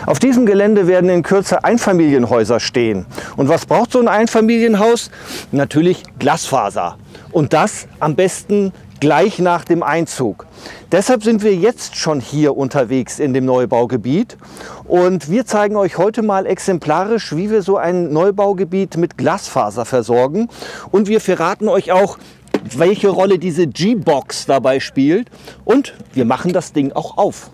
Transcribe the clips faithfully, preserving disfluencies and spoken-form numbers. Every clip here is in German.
Auf diesem Gelände werden in Kürze Einfamilienhäuser stehen. Und was braucht so ein Einfamilienhaus? Natürlich Glasfaser. Und das am besten gleich nach dem Einzug. Deshalb sind wir jetzt schon hier unterwegs in dem Neubaugebiet. Und wir zeigen euch heute mal exemplarisch, wie wir so ein Neubaugebiet mit Glasfaser versorgen. Und wir verraten euch auch, welche Rolle diese G-Box dabei spielt. Und wir machen das Ding auch auf.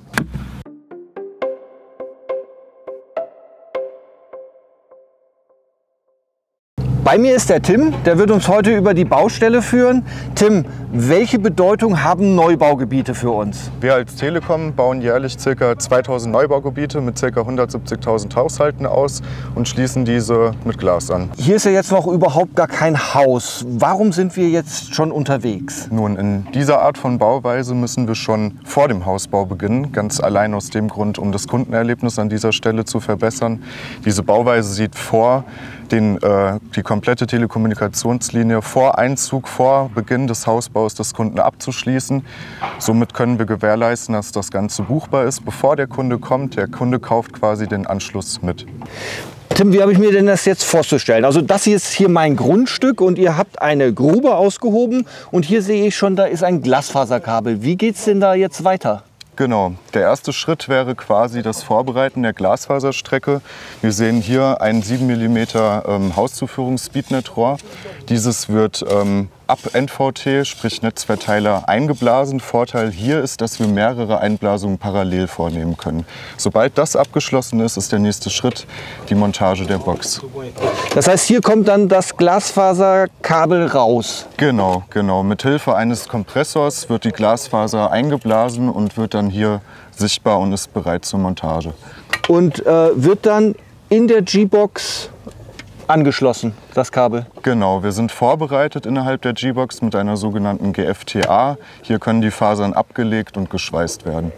Bei mir ist der Tim, der wird uns heute über die Baustelle führen. Tim, welche Bedeutung haben Neubaugebiete für uns? Wir als Telekom bauen jährlich ca. zweitausend Neubaugebiete mit ca. hundertsiebzigtausend Haushalten aus und schließen diese mit Glas an. Hier ist ja jetzt noch überhaupt gar kein Haus. Warum sind wir jetzt schon unterwegs? Nun, in dieser Art von Bauweise müssen wir schon vor dem Hausbau beginnen. Ganz allein aus dem Grund, um das Kundenerlebnis an dieser Stelle zu verbessern. Diese Bauweise sieht vor, den, äh, die komplette Telekommunikationslinie vor Einzug, vor Beginn des Hausbaus des Kunden abzuschließen. Somit können wir gewährleisten, dass das Ganze buchbar ist, bevor der Kunde kommt. Der Kunde kauft quasi den Anschluss mit. Tim, wie habe ich mir denn das jetzt vorzustellen? Also das hier ist hier mein Grundstück und ihr habt eine Grube ausgehoben und hier sehe ich schon, da ist ein Glasfaserkabel. Wie geht es denn da jetzt weiter? Genau, der erste Schritt wäre quasi das Vorbereiten der Glasfaserstrecke. Wir sehen hier ein sieben Millimeter ähm, Hauszuführungs-Speednet-Rohr. Dieses wird ähm, ab N V T, sprich Netzverteiler, eingeblasen. Vorteil hier ist, dass wir mehrere Einblasungen parallel vornehmen können. Sobald das abgeschlossen ist, ist der nächste Schritt die Montage der Box. Das heißt, hier kommt dann das Glasfaserkabel raus? Genau, genau. Mithilfe eines Kompressors wird die Glasfaser eingeblasen und wird dann hier sichtbar und ist bereit zur Montage. Und äh, wird dann in der G-Box angeschlossen, das Kabel? Genau, wir sind vorbereitet innerhalb der G-Box mit einer sogenannten G F T A. Hier können die Fasern abgelegt und geschweißt werden.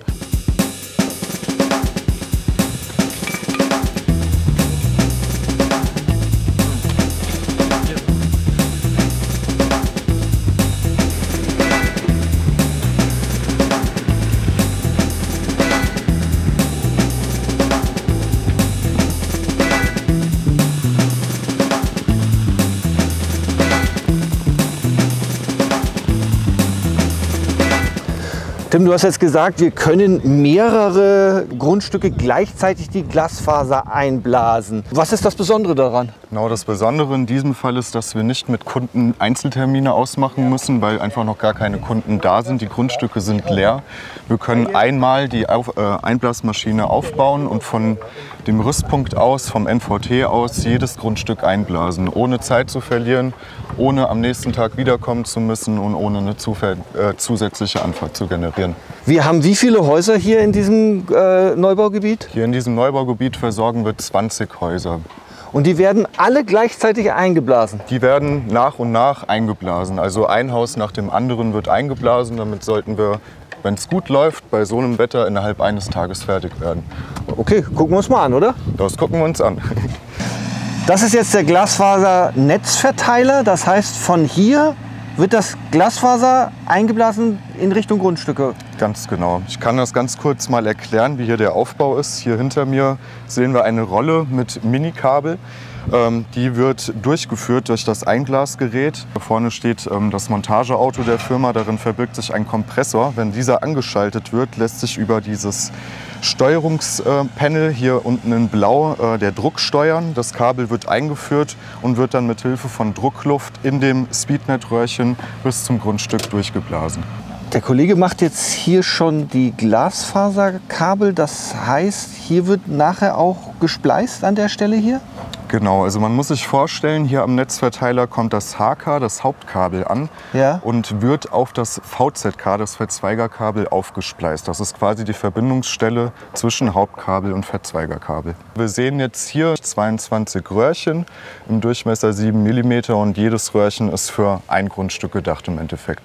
Tim, du hast jetzt gesagt, wir können mehrere Grundstücke gleichzeitig die Glasfaser einblasen. Was ist das Besondere daran? Genau, das Besondere in diesem Fall ist, dass wir nicht mit Kunden Einzeltermine ausmachen müssen, weil einfach noch gar keine Kunden da sind. Die Grundstücke sind leer. Wir können einmal die Auf äh, Einblasmaschine aufbauen und von dem Rüstpunkt aus, vom N V T aus, jedes Grundstück einblasen, ohne Zeit zu verlieren, ohne am nächsten Tag wiederkommen zu müssen und ohne eine Zufall, äh, zusätzliche Anfahrt zu generieren. Wir haben wie viele Häuser hier in diesem äh, Neubaugebiet? Hier in diesem Neubaugebiet versorgen wir zwanzig Häuser. Und die werden alle gleichzeitig eingeblasen? Die werden nach und nach eingeblasen. Also ein Haus nach dem anderen wird eingeblasen. Damit sollten wir, wenn es gut läuft, bei so einem Wetter innerhalb eines Tages fertig werden. Okay, gucken wir uns mal an, oder? Das gucken wir uns an. Das ist jetzt der Glasfaser-Netzverteiler. Das heißt, von hier wird das Glasfaser eingeblasen in Richtung Grundstücke? Ganz genau. Ich kann das ganz kurz mal erklären, wie hier der Aufbau ist. Hier hinter mir sehen wir eine Rolle mit Minikabel. Ähm, die wird durchgeführt durch das Einglasgerät. Da vorne steht ähm, das Montageauto der Firma. Darin verbirgt sich ein Kompressor. Wenn dieser angeschaltet wird, lässt sich über dieses Steuerungspanel hier unten in Blau äh, der Druck steuern. Das Kabel wird eingeführt und wird dann mit Hilfe von Druckluft in dem Speednet-Röhrchen bis zum Grundstück durchgeblasen. Der Kollege macht jetzt hier schon die Glasfaserkabel. Das heißt, hier wird nachher auch gespleist an der Stelle hier? Genau, also man muss sich vorstellen, hier am Netzverteiler kommt das H K, das Hauptkabel, an, ja, und wird auf das V Z K, das Verzweigerkabel, aufgespleist. Das ist quasi die Verbindungsstelle zwischen Hauptkabel und Verzweigerkabel. Wir sehen jetzt hier zweiundzwanzig Röhrchen im Durchmesser sieben Millimeter und jedes Röhrchen ist für ein Grundstück gedacht im Endeffekt.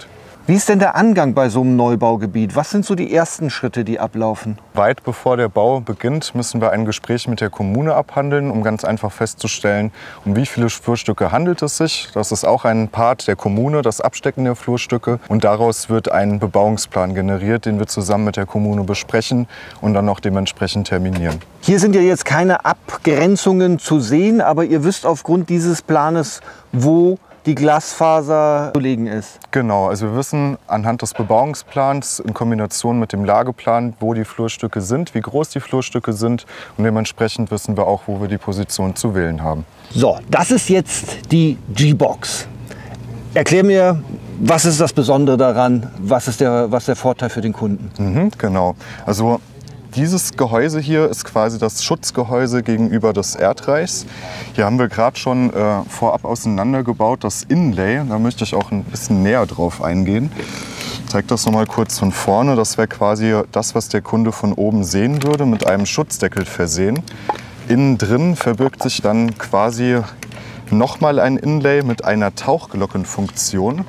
Wie ist denn der Angang bei so einem Neubaugebiet? Was sind so die ersten Schritte, die ablaufen? Weit bevor der Bau beginnt, müssen wir ein Gespräch mit der Kommune abhandeln, um ganz einfach festzustellen, um wie viele Flurstücke handelt es sich. Das ist auch ein Part der Kommune, das Abstecken der Flurstücke. Und daraus wird ein Bebauungsplan generiert, den wir zusammen mit der Kommune besprechen und dann auch dementsprechend terminieren. Hier sind ja jetzt keine Abgrenzungen zu sehen, aber ihr wisst aufgrund dieses Planes, wo die Glasfaser zu legen ist. Genau, also wir wissen anhand des Bebauungsplans in Kombination mit dem Lageplan, wo die Flurstücke sind, wie groß die Flurstücke sind und dementsprechend wissen wir auch, wo wir die Position zu wählen haben. So, das ist jetzt die G-Box. Erklär mir, was ist das Besondere daran, was ist der, was ist der Vorteil für den Kunden? Mhm, genau, also dieses Gehäuse hier ist quasi das Schutzgehäuse gegenüber des Erdreichs. Hier haben wir gerade schon äh, vorab auseinandergebaut, das Inlay. Da möchte ich auch ein bisschen näher drauf eingehen. Ich zeige das noch mal kurz von vorne. Das wäre quasi das, was der Kunde von oben sehen würde, mit einem Schutzdeckel versehen. Innen drin verbirgt sich dann quasi nochmal ein Inlay mit einer Tauchglockenfunktion.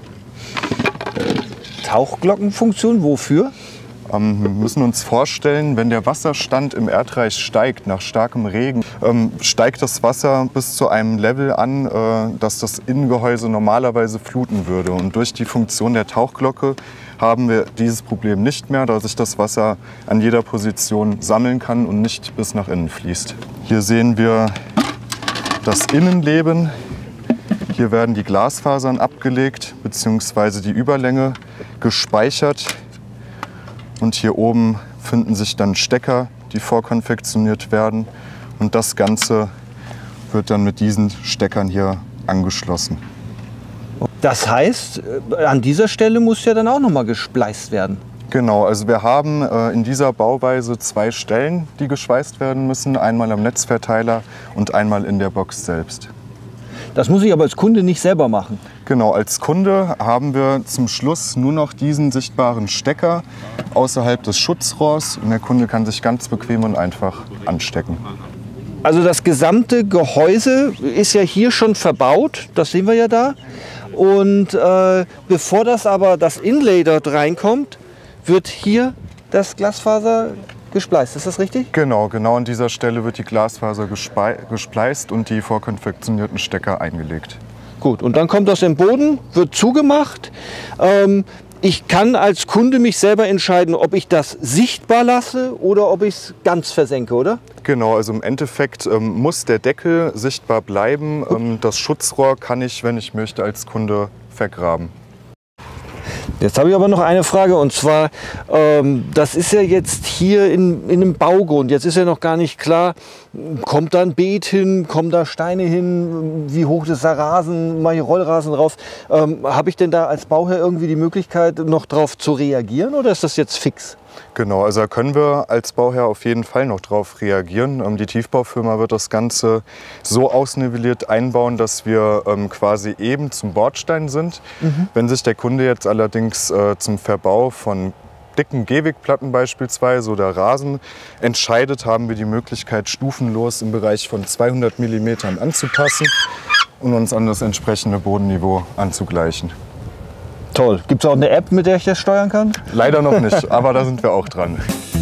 Tauchglockenfunktion, wofür? Ähm, wir müssen uns vorstellen, wenn der Wasserstand im Erdreich steigt, nach starkem Regen, ähm, steigt das Wasser bis zu einem Level an, äh, dass das Innengehäuse normalerweise fluten würde. Und durch die Funktion der Tauchglocke haben wir dieses Problem nicht mehr, da sich das Wasser an jeder Position sammeln kann und nicht bis nach innen fließt. Hier sehen wir das Innenleben. Hier werden die Glasfasern abgelegt bzw. die Überlänge gespeichert. Und hier oben finden sich dann Stecker, die vorkonfektioniert werden. Und das Ganze wird dann mit diesen Steckern hier angeschlossen. Das heißt, an dieser Stelle muss ja dann auch noch mal gespleist werden. Genau, also wir haben äh, in dieser Bauweise zwei Stellen, die geschweißt werden müssen. Einmal am Netzverteiler und einmal in der Box selbst. Das muss ich aber als Kunde nicht selber machen. Genau, als Kunde haben wir zum Schluss nur noch diesen sichtbaren Stecker außerhalb des Schutzrohrs und der Kunde kann sich ganz bequem und einfach anstecken. Also das gesamte Gehäuse ist ja hier schon verbaut, das sehen wir ja da. Und äh, bevor das aber das Inlay dort reinkommt, wird hier das Glasfaser gespleist. Ist das richtig? Genau, genau an dieser Stelle wird die Glasfaser gespleist und die vorkonfektionierten Stecker eingelegt. Gut, und dann kommt das im Boden, wird zugemacht. Ähm, ich kann als Kunde mich selber entscheiden, ob ich das sichtbar lasse oder ob ich es ganz versenke, oder? Genau, also im Endeffekt ähm, muss der Deckel sichtbar bleiben. Ähm, das Schutzrohr kann ich, wenn ich möchte, als Kunde vergraben. Jetzt habe ich aber noch eine Frage, und zwar, ähm, das ist ja jetzt hier in, in einem Baugrund. Jetzt ist ja noch gar nicht klar, kommt da ein Beet hin, kommen da Steine hin, wie hoch ist der Rasen, mache ich Rollrasen drauf. Ähm, habe ich denn da als Bauherr irgendwie die Möglichkeit, noch drauf zu reagieren, oder ist das jetzt fix? Genau, also da können wir als Bauherr auf jeden Fall noch drauf reagieren. Die Tiefbaufirma wird das Ganze so ausnivelliert einbauen, dass wir ähm, quasi eben zum Bordstein sind. Mhm. Wenn sich der Kunde jetzt allerdings äh, zum Verbau von dicken Gehwegplatten beispielsweise oder Rasen entscheidet, haben wir die Möglichkeit, stufenlos im Bereich von zweihundert Millimeter anzupassen und uns an das entsprechende Bodenniveau anzugleichen. Toll. Gibt es auch eine App, mit der ich das steuern kann? Leider noch nicht, aber da sind wir auch dran.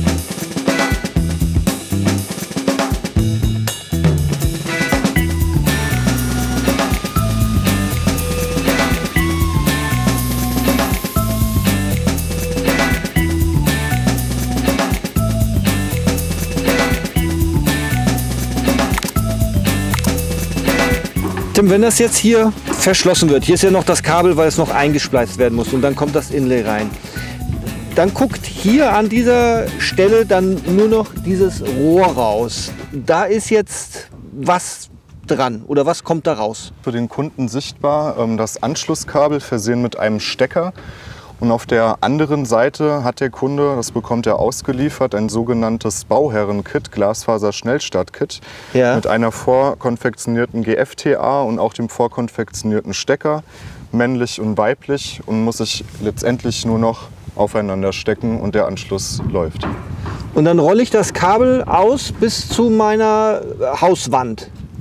Tim, wenn das jetzt hier verschlossen wird, hier ist ja noch das Kabel, weil es noch eingespleist werden muss, und dann kommt das Inlay rein. Dann guckt hier an dieser Stelle dann nur noch dieses Rohr raus. Da ist jetzt was dran, oder was kommt da raus? Für den Kunden sichtbar das Anschlusskabel versehen mit einem Stecker. Und auf der anderen Seite hat der Kunde, das bekommt er ausgeliefert, ein sogenanntes Bauherren-Kit, Glasfaser-Schnellstart-Kit, ja, mit einer vorkonfektionierten G F T A und auch dem vorkonfektionierten Stecker, männlich und weiblich, und muss sich letztendlich nur noch aufeinander stecken und der Anschluss läuft. Und dann rolle ich das Kabel aus bis zu meiner Hauswand.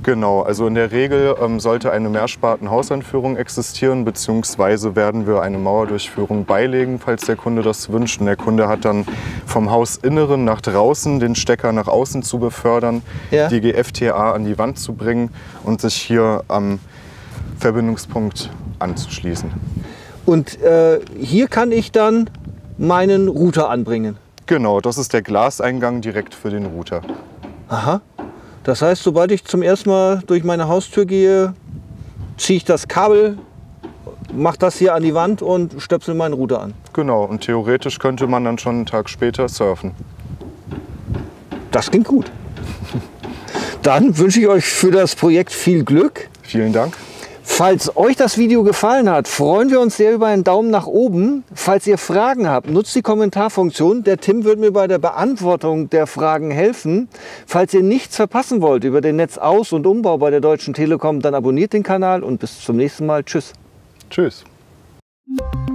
Genau, also in der Regel ähm, sollte eine Mehrsparten-Hausanführung existieren, beziehungsweise werden wir eine Mauerdurchführung beilegen, falls der Kunde das wünscht. Und der Kunde hat dann vom Hausinneren nach draußen den Stecker nach außen zu befördern, Ja. die G F T A an die Wand zu bringen und sich hier am Verbindungspunkt anzuschließen. Und äh, hier kann ich dann meinen Router anbringen. Genau, das ist der Glaseingang direkt für den Router. Aha. Das heißt, sobald ich zum ersten Mal durch meine Haustür gehe, ziehe ich das Kabel, mache das hier an die Wand und stöpsel meinen Router an. Genau, und theoretisch könnte man dann schon einen Tag später surfen. Das klingt gut. Dann wünsche ich euch für das Projekt viel Glück. Vielen Dank. Falls euch das Video gefallen hat, freuen wir uns sehr über einen Daumen nach oben. Falls ihr Fragen habt, nutzt die Kommentarfunktion. Der Tim wird mir bei der Beantwortung der Fragen helfen. Falls ihr nichts verpassen wollt über den Netzaus- und Umbau bei der Deutschen Telekom, dann abonniert den Kanal und bis zum nächsten Mal. Tschüss. Tschüss.